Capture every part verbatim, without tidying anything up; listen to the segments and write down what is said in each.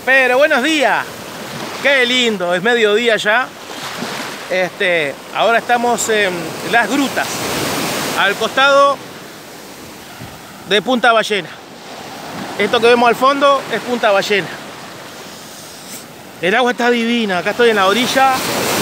Pero buenos días. Qué lindo, es mediodía ya. Este, ahora estamos en Las Grutas, al costado de Punta Ballena. Esto que vemos al fondo es Punta Ballena. El agua está divina, acá estoy en la orilla.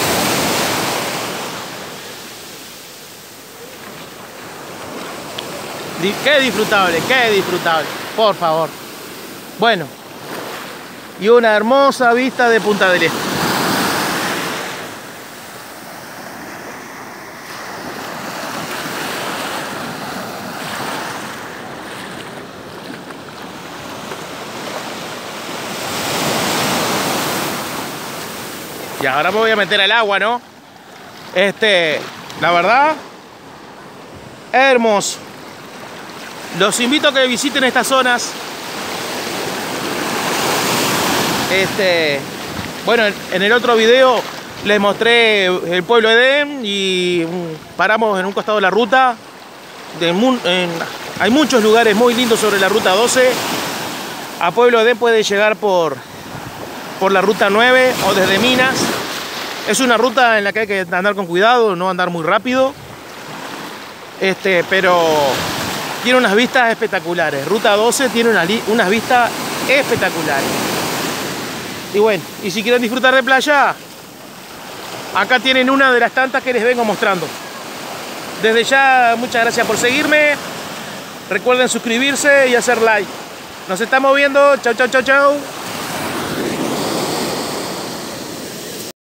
Qué disfrutable, qué disfrutable, por favor. Bueno, y una hermosa vista de Punta del Este. Y ahora me voy a meter al agua, ¿no? Este, la verdad, hermoso. Los invito a que visiten estas zonas. Este, bueno, en el otro video les mostré el pueblo Edén y paramos en un costado de la ruta. De, en, hay muchos lugares muy lindos sobre la ruta doce. A Pueblo Edén puede llegar por, por la ruta nueve o desde Minas. Es una ruta en la que hay que andar con cuidado, no andar muy rápido. Este, pero tiene unas vistas espectaculares. Ruta doce tiene una, unas vistas espectaculares. Y bueno, y si quieren disfrutar de playa, acá tienen una de las tantas que les vengo mostrando. Desde ya, muchas gracias por seguirme. Recuerden suscribirse y hacer like. Nos estamos viendo. Chau, chau, chau, chau.